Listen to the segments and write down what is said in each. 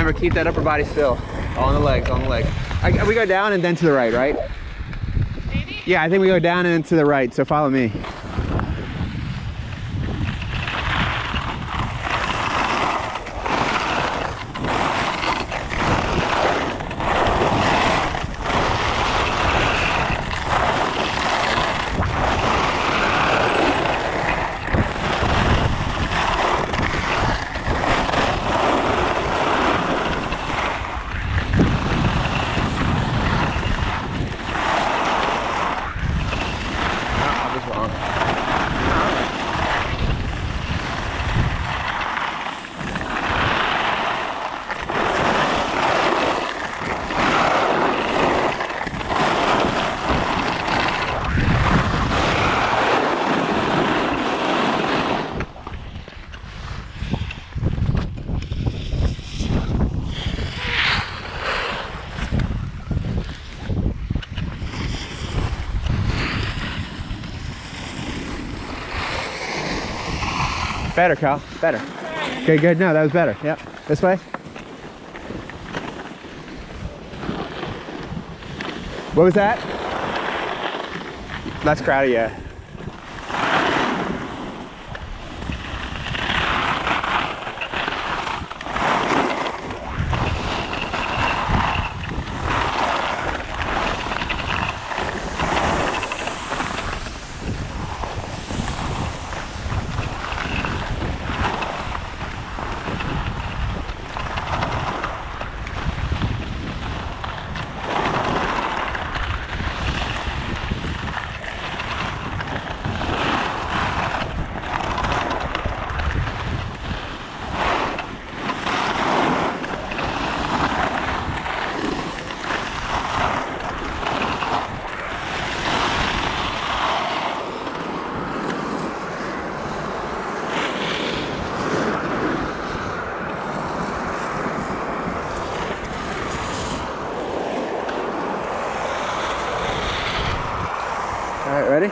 Remember, keep that upper body still. On the legs, on the legs. We go down and then to the right, right? Maybe? Yeah, I think we go down and then to the right, so follow me. Better, Kyle. Better. Okay, good. No, that was better. Yep. This way. What was that? Less crowded, yeah. All right, ready?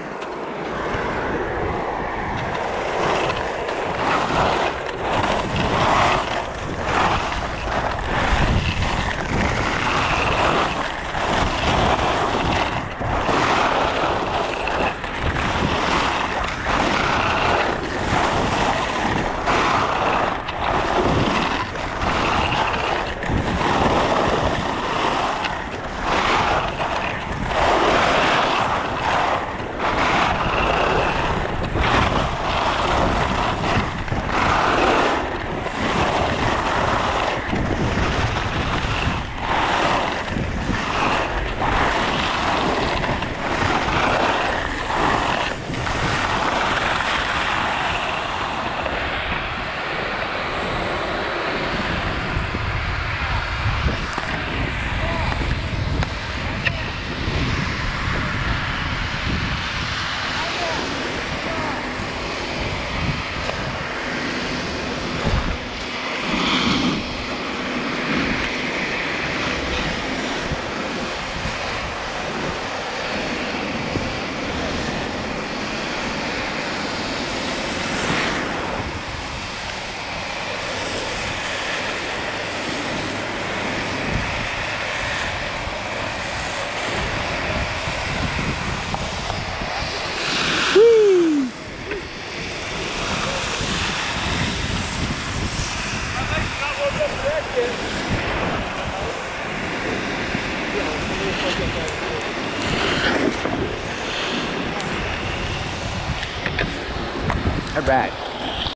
They're back.